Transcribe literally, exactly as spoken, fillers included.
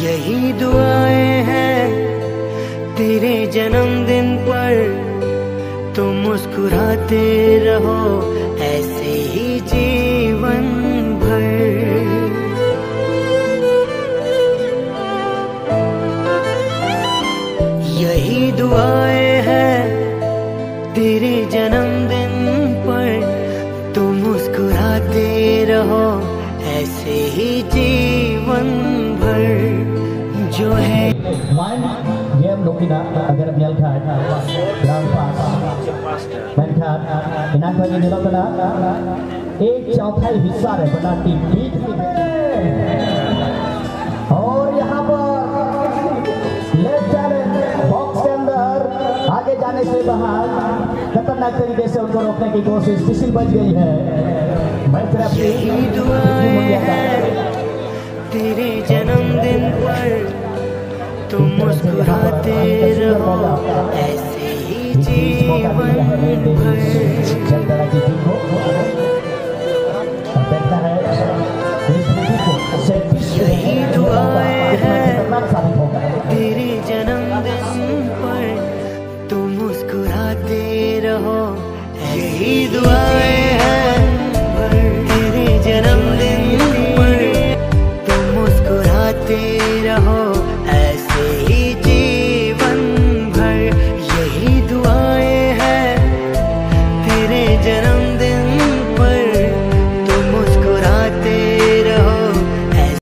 यही दुआएं हैं तेरे जन्मदिन पर, तुम मुस्कुराते रहो ऐसे ही जीवन भर। यही दुआएं हैं तेरे जन्मदिन पर, तुम मुस्कुराते रहो ऐसे ही जीवन भर। जो है game Nukina agar nyalkan ground pass menkan इनाम bagi dilakana एक चौथाई हिस्सा है बना टीम बीच में और यहाँ पर लेफ्ट चैलेंज बॉक्स के अंदर आगे जाने से बाहर खतरनाक तरीके से उनको रोकने की कोशिश किसी बच गई है। मैं तरफ यही दुआएं हैं तेरे जन्मदिन पर, तुम मुस्कुराते रहो ऐसे ही जीवन भर। यही दुआएं हैं तेरे जन्मदिन पर, तुम मुस्कुराते रहो। यही दुआएं